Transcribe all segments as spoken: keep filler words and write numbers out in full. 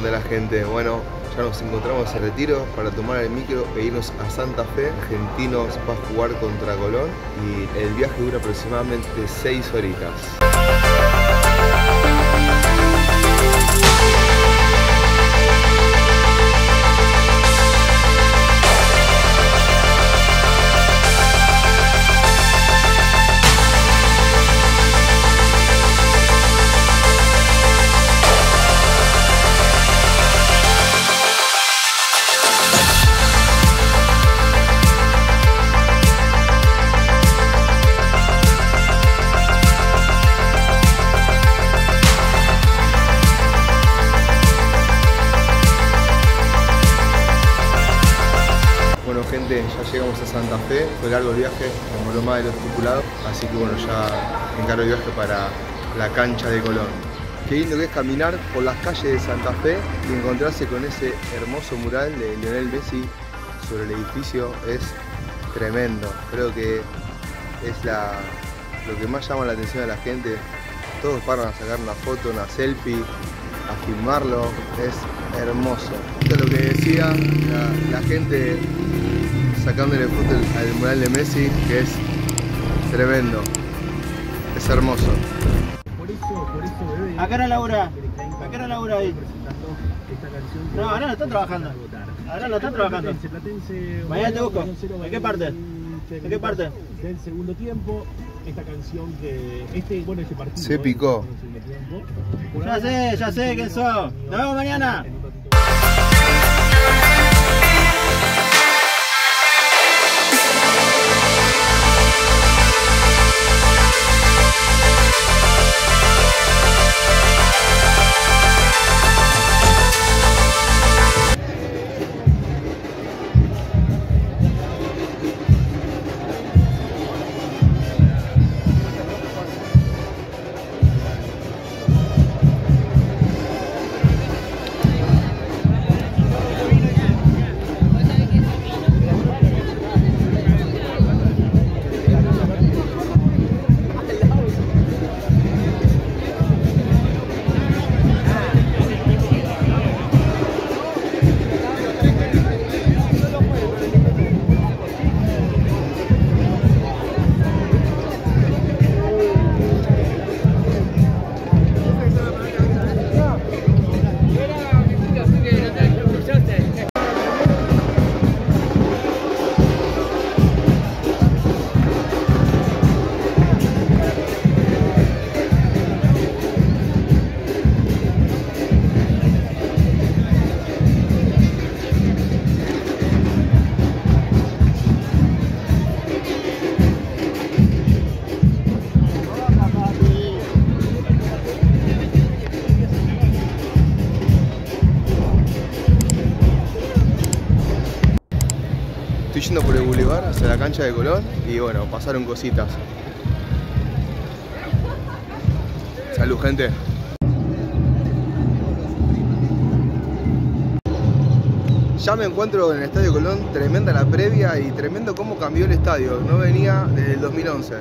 onda la gente. Bueno, ya nos encontramos en Retiro para tomar el micro e irnos a Santa Fe. Argentinos va a jugar contra Colón y el viaje dura aproximadamente seis horitas. Bueno gente, ya llegamos a Santa Fe, fue largo el viaje, como lo más de los tripulados, así que bueno, ya encargo el viaje para la cancha de Colón. Qué lindo que es caminar por las calles de Santa Fe y encontrarse con ese hermoso mural de Lionel Messi sobre el edificio, es tremendo. Creo que es la, lo que más llama la atención a la gente. Todos paran a sacar una foto, una selfie, a filmarlo, es hermoso. Esto es lo que decía la, la gente sacándole foto al, al mural de Messi, que es tremendo, es hermoso. Por eso, por eso, bebé. Acá era Laura, acá era Laura ahí. No, ahora no está trabajando. Ahora no está trabajando. Mañana te busco. ¿En qué parte? ¿En qué parte? Del segundo tiempo, esta canción que este, bueno, este partido se picó. Ya sé, ya sé quién sos. Nos vemos mañana. Estoy yendo por el bulevar hacia la cancha de Colón y bueno, pasaron cositas. Salud, gente. Ya me encuentro en el Estadio Colón, tremenda la previa y tremendo cómo cambió el estadio. No venía desde el dos mil once.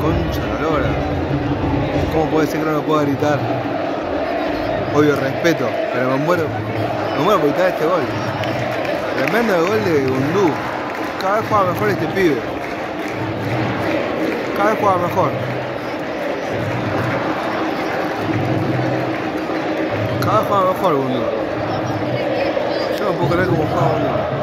concha de la lora. ¿Cómo puede ser que no lo pueda gritar? Obvio respeto, pero me muero, me muero por gritar este gol. Tremendo el gol de Gundú. Cada vez juega mejor este pibe. Cada vez juega mejor. Cada vez juega mejor Gundú. Yo no puedo creer cómo juega Gundú.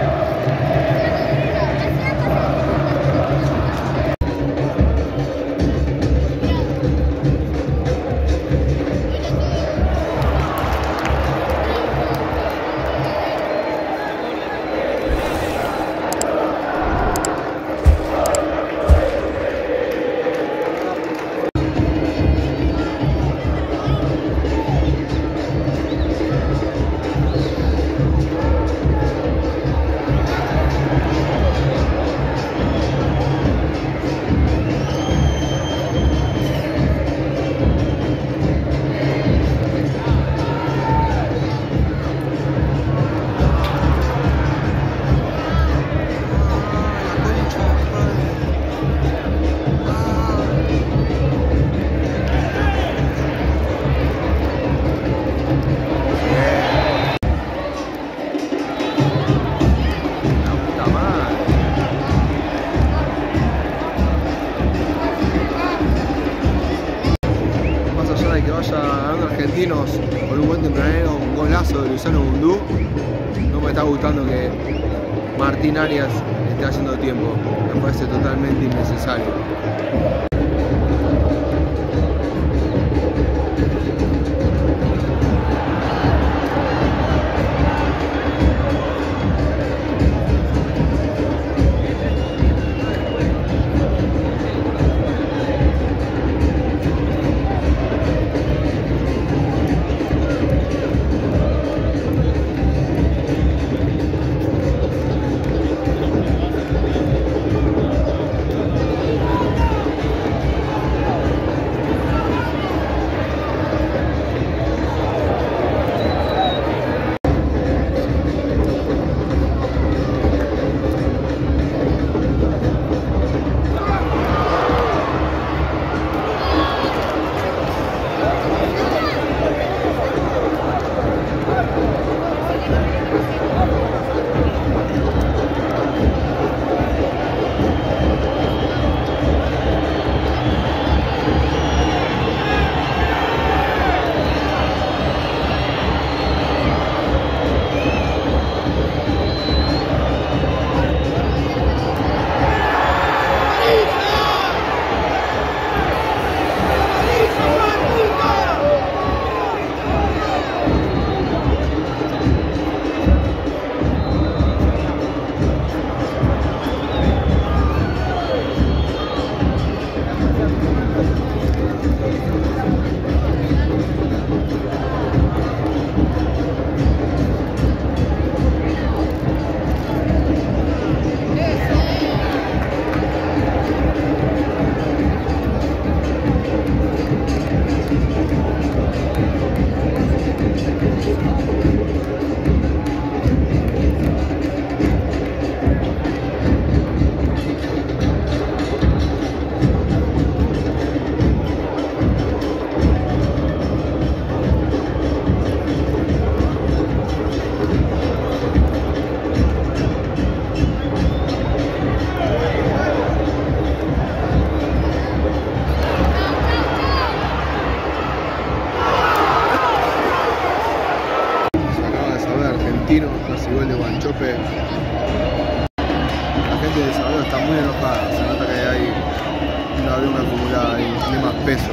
Con un buen tempranero, un golazo de Luciano Gundú. No me está gustando que Martín Arias esté haciendo tiempo, me parece totalmente innecesario. Casi gol de Guanchope. La gente de Salvador está muy enojada, se nota que hay una bruma acumulada y tiene más peso.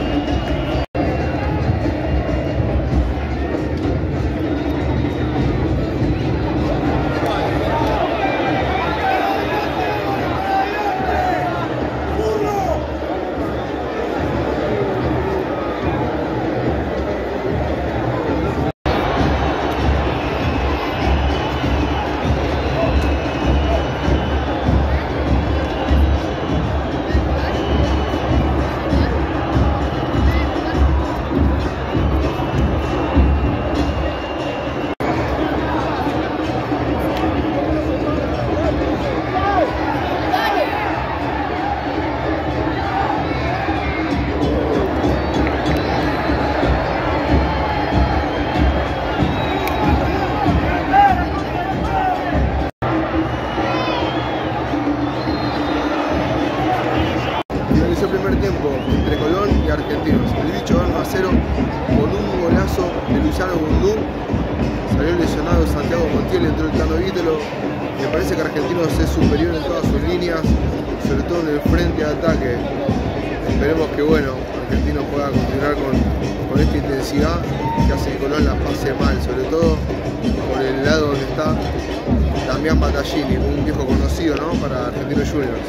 comenzó el primer tiempo entre Colón y Argentinos. El Bicho va uno a cero con un golazo de Luciano Gundú. Salió lesionado Santiago Montiel, entró el Tano Vítelo. Me parece que Argentinos es superior en todas sus líneas, sobre todo en el frente de ataque. Esperemos que bueno, Argentinos pueda continuar con, con esta intensidad que hace que Colón la pase mal, sobre todo por el lado donde está Damián Battaglini, un viejo conocido, ¿no?, para Argentinos Juniors.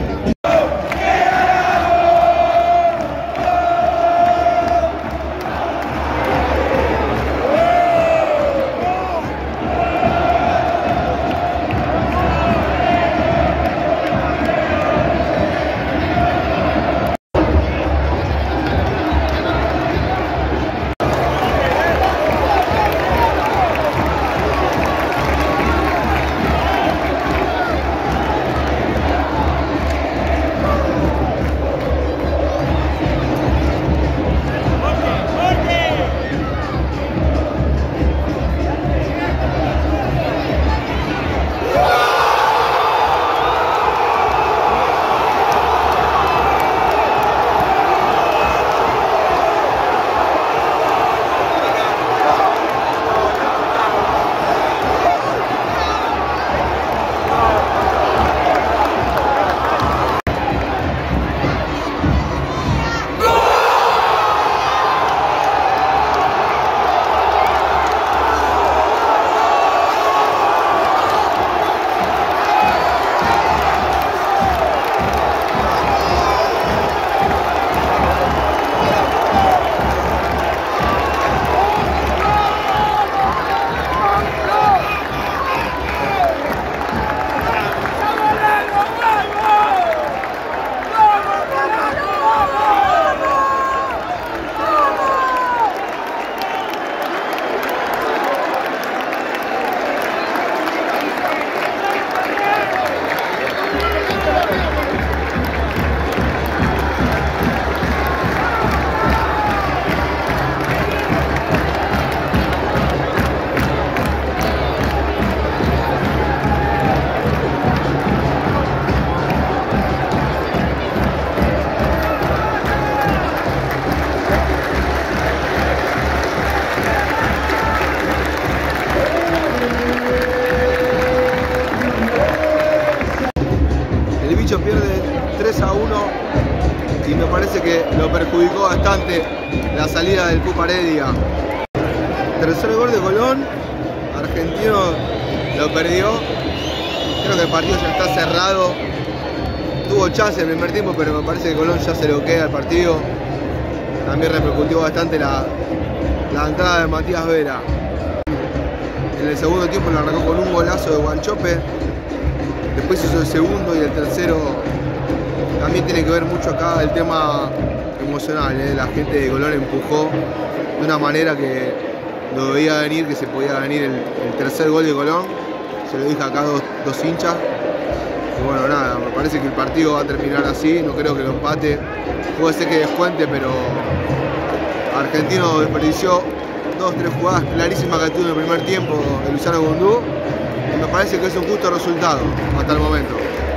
Pierde tres a uno y me parece que lo perjudicó bastante la salida del Pupa Heredia. Tercer gol de Colón, Argentino lo perdió. Creo que el partido ya está cerrado. Tuvo chance en el primer tiempo, pero me parece que Colón ya se lo queda el partido. También repercutió bastante la, la entrada de Matías Vera. En el segundo tiempo lo arrancó con un golazo de Guanchope. Después hizo el segundo y el tercero. También tiene que ver mucho acá el tema emocional, ¿eh? La gente de Colón empujó de una manera que lo veía venir, que se podía venir el, el tercer gol de Colón. Se lo dije acá a dos, dos hinchas. Y bueno, nada, me parece que el partido va a terminar así. No creo que lo empate. Puede ser que descuente, pero Argentino desperdició dos, tres jugadas clarísimas que tuvo en el primer tiempo de Luciano Gundú. Me parece que es un justo resultado hasta el momento.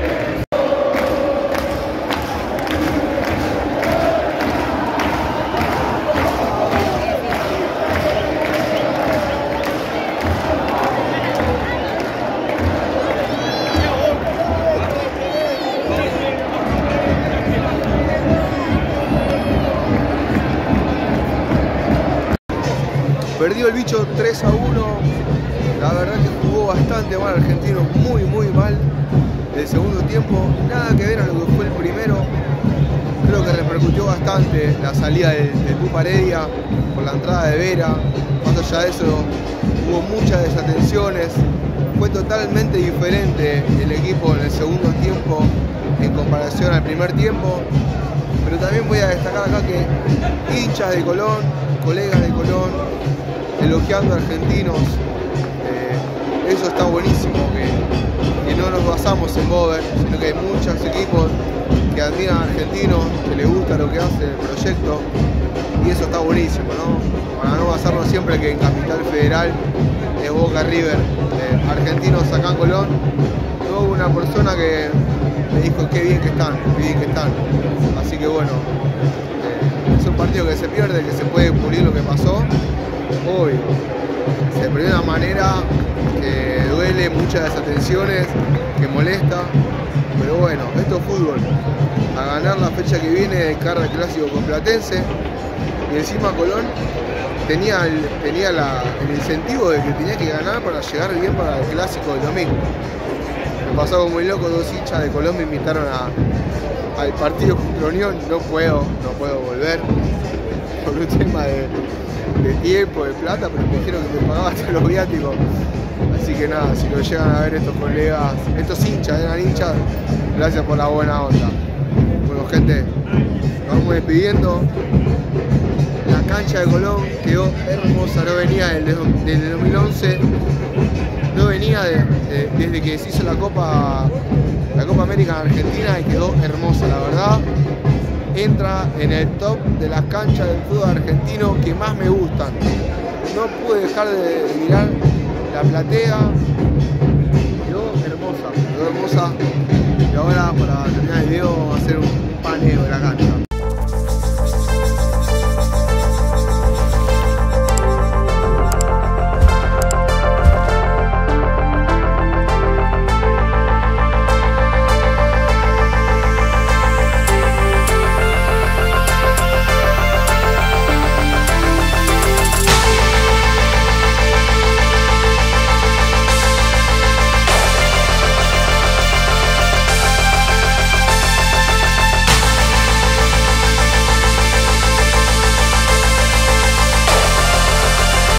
Perdió el Bicho tres a uno. La verdad que jugó bastante mal Argentino, muy muy mal. El segundo tiempo, nada que ver a lo que fue el primero. Creo que repercutió bastante la salida del, del Pupa Heredia por la entrada de Vera. Cuando ya de eso hubo muchas desatenciones. Fue totalmente diferente el equipo en el segundo tiempo en comparación al primer tiempo. Pero también voy a destacar acá que hinchas de Colón, colegas de Colón, elogiando a Argentinos. Eso está buenísimo, que, que no nos basamos en Bober, sino que hay muchos equipos que admiran a Argentinos, que les gusta lo que hace el proyecto, y eso está buenísimo, ¿no? Para no basarnos siempre que en Capital Federal es Boca River, eh, Argentinos acá en Colón. Hubo una persona que me dijo qué bien que están, qué bien que están. Así que bueno, eh, es un partido que se pierde, que se puede pulir lo que pasó. Obvio, se perdió de una manera que duele, muchas desatenciones, que molesta. Pero bueno, esto es fútbol. A ganar la fecha que viene de cara al clásico con Platense. Y encima Colón tenía, el, tenía la, el incentivo de que tenía que ganar para llegar bien para el clásico del domingo. Me pasó como muy loco, dos hinchas de Colón me invitaron a, al partido contra Unión. No puedo, no puedo volver por un tema de, de tiempo, de plata, pero me dijeron que me pagaba hasta los viáticos. Así que nada, si lo llegan a ver estos colegas, estos hinchas, eran hinchas, gracias por la buena onda. Bueno gente, nos vamos despidiendo. La cancha de Colón quedó hermosa, no venía desde el dos mil once, no venía de, de, desde que se hizo la Copa, la Copa América en Argentina y quedó hermosa, la verdad. Entra en el top de las canchas del fútbol argentino que más me gustan. No pude dejar de mirar la platea, quedó hermosa, quedó hermosa. Y ahora para terminar el video